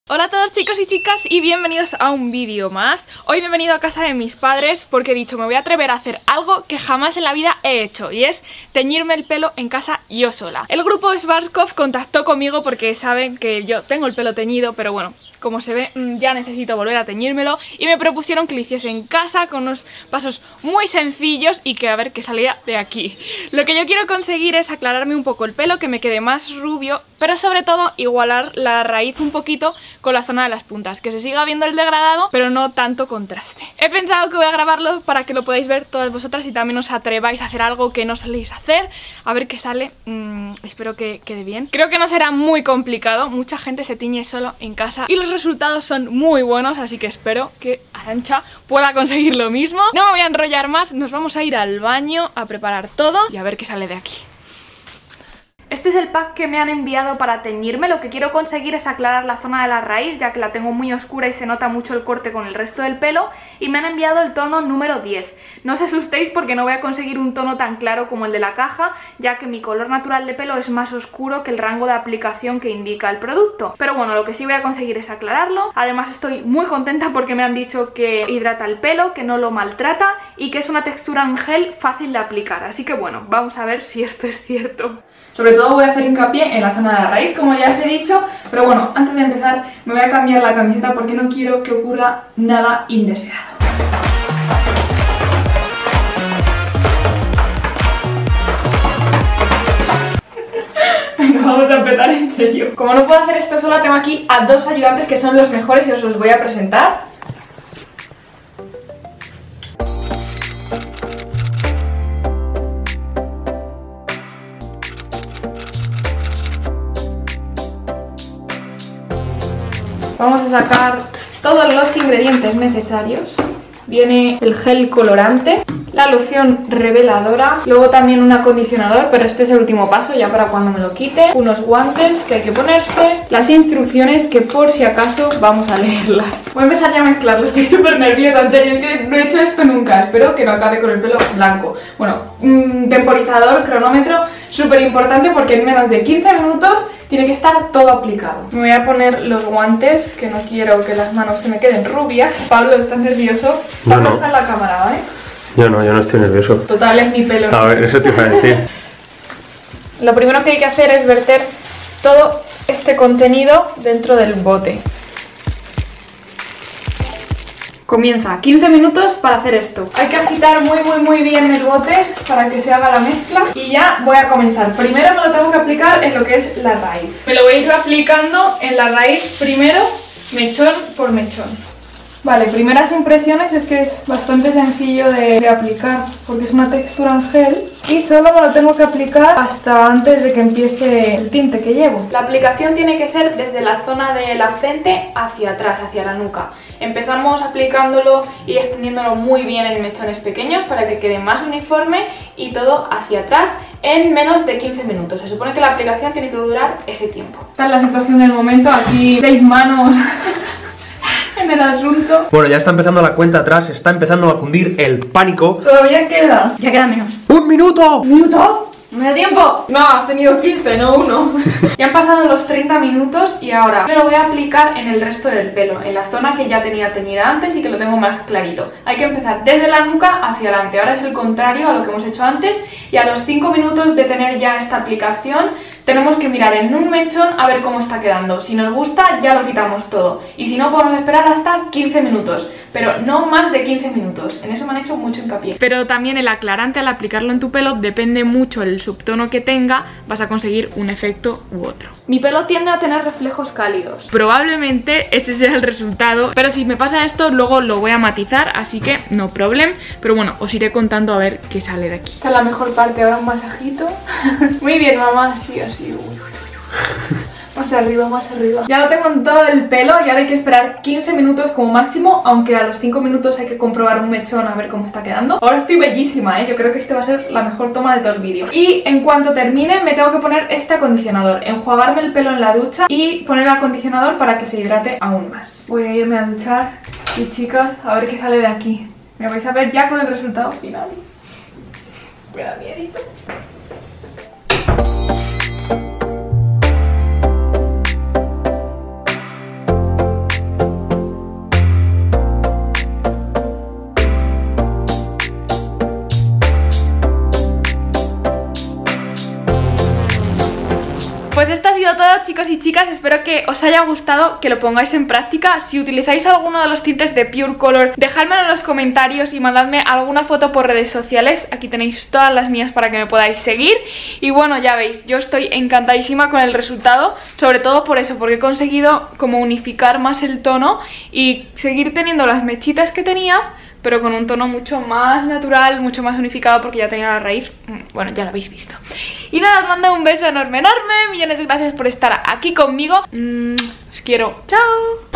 Hola a todos chicos y chicas y bienvenidos a un vídeo más. Hoy me he venido a casa de mis padres porque he dicho me voy a atrever a hacer algo que jamás en la vida he hecho, y es teñirme el pelo en casa yo sola. El grupo Schwarzkopf contactó conmigo porque saben que yo tengo el pelo teñido, pero bueno, como se ve ya necesito volver a teñírmelo, y me propusieron que lo hiciese en casa con unos pasos muy sencillos y que a ver qué salía de aquí. Lo que yo quiero conseguir es aclararme un poco el pelo, que me quede más rubio, pero sobre todo igualar la raíz un poquito con la zona de las puntas, que se siga viendo el degradado pero no tanto contraste. He pensado que voy a grabarlo para que lo podáis ver todas vosotras y también os atreváis a hacer algo que no soléis hacer, a ver qué sale. Espero que quede bien. Creo que no será muy complicado, mucha gente se tiñe solo en casa y los resultados son muy buenos, así que espero que Arantxa pueda conseguir lo mismo. No me voy a enrollar más, nos vamos a ir al baño a preparar todo y a ver qué sale de aquí. Este es el pack que me han enviado para teñirme. Lo que quiero conseguir es aclarar la zona de la raíz, ya que la tengo muy oscura y se nota mucho el corte con el resto del pelo, y me han enviado el tono número 10. No os asustéis porque no voy a conseguir un tono tan claro como el de la caja, ya que mi color natural de pelo es más oscuro que el rango de aplicación que indica el producto. Pero bueno, lo que sí voy a conseguir es aclararlo. Además estoy muy contenta porque me han dicho que hidrata el pelo, que no lo maltrata y que es una textura en gel fácil de aplicar. Así que bueno, vamos a ver si esto es cierto. Sobre todo voy a hacer hincapié en la zona de la raíz, como ya os he dicho, pero bueno, antes de empezar me voy a cambiar la camiseta porque no quiero que ocurra nada indeseado. Venga, vamos a empezar en serio. Como no puedo hacer esto sola, tengo aquí a dos ayudantes que son los mejores y os los voy a presentar. Vamos a sacar todos los ingredientes necesarios. Viene el gel colorante, la loción reveladora, luego también un acondicionador, pero este es el último paso ya para cuando me lo quite, unos guantes que hay que ponerse, las instrucciones que por si acaso vamos a leerlas. Voy a empezar ya a mezclarlo, estoy súper nerviosa, en serio, es que no he hecho esto nunca, espero que no acabe con el pelo blanco. Bueno, temporizador, cronómetro, súper importante porque en menos de 15 minutos tiene que estar todo aplicado. Me voy a poner los guantes, que no quiero que las manos se me queden rubias. Pablo, ¿estás nervioso? Pablo está en la cámara, ¿vale? Yo no estoy nervioso. Total, es mi pelo. A ver, eso te iba a decir. Lo primero que hay que hacer es verter todo este contenido dentro del bote. Comienza 15 minutos para hacer esto. Hay que agitar muy bien el bote para que se haga la mezcla. Y ya voy a comenzar. Primero me lo tengo que aplicar en lo que es la raíz. Me lo voy a ir aplicando en la raíz primero, mechón por mechón. Vale, primeras impresiones es que es bastante sencillo de aplicar porque es una textura en gel y solo me lo tengo que aplicar hasta antes de que empiece el tinte que llevo. La aplicación tiene que ser desde la zona de la frente hacia atrás, hacia la nuca. Empezamos aplicándolo y extendiéndolo muy bien en mechones pequeños para que quede más uniforme y todo hacia atrás en menos de 15 minutos. Se supone que la aplicación tiene que durar ese tiempo. Esta es la situación del momento, aquí 6 manos en el asunto. Bueno, ya está empezando la cuenta atrás, está empezando a cundir el pánico. Todavía queda. Ya queda menos. ¡Un minuto! ¿Un minuto? ¿No me da tiempo? No, has tenido 15, no 1. Ya han pasado los 30 minutos y ahora me lo voy a aplicar en el resto del pelo, en la zona que ya tenía teñida antes y que lo tengo más clarito. Hay que empezar desde la nuca hacia adelante. Ahora es el contrario a lo que hemos hecho antes, y a los 5 minutos de tener ya esta aplicación tenemos que mirar en un mechón a ver cómo está quedando. Si nos gusta ya lo quitamos todo, y si no podemos esperar hasta 15 minutos, pero no más de 15 minutos. En eso me han hecho mucho hincapié. Pero también el aclarante, al aplicarlo en tu pelo, depende mucho el subtono que tenga, vas a conseguir un efecto u otro. Mi pelo tiende a tener reflejos cálidos. Probablemente ese sea el resultado, pero si me pasa esto luego lo voy a matizar, así que no problem. Pero bueno, os iré contando a ver qué sale de aquí. Esta es la mejor parte, ahora un masajito. Muy bien, mamá, sí, así. Más arriba, más arriba. Ya lo tengo en todo el pelo y ahora hay que esperar 15 minutos como máximo, aunque a los 5 minutos hay que comprobar un mechón a ver cómo está quedando. Ahora estoy bellísima, yo creo que este va a ser la mejor toma de todo el vídeo. Y en cuanto termine me tengo que poner este acondicionador, enjuagarme el pelo en la ducha y poner el acondicionador para que se hidrate aún más. Voy a irme a duchar y chicos, a ver qué sale de aquí. Me vais a ver ya con el resultado final. Me da miedito. Pues esto ha sido todo, chicos y chicas, espero que os haya gustado, que lo pongáis en práctica. Si utilizáis alguno de los tintes de Pure Color, dejádmelo en los comentarios y mandadme alguna foto por redes sociales. Aquí tenéis todas las mías para que me podáis seguir. Y bueno, ya veis, yo estoy encantadísima con el resultado, sobre todo por eso, porque he conseguido como unificar más el tono y seguir teniendo las mechitas que tenía, pero con un tono mucho más natural, mucho más unificado, porque ya tenía la raíz, bueno, ya lo habéis visto. Y nada, os mando un beso enorme, enorme, millones de gracias por estar aquí conmigo, os quiero, chao.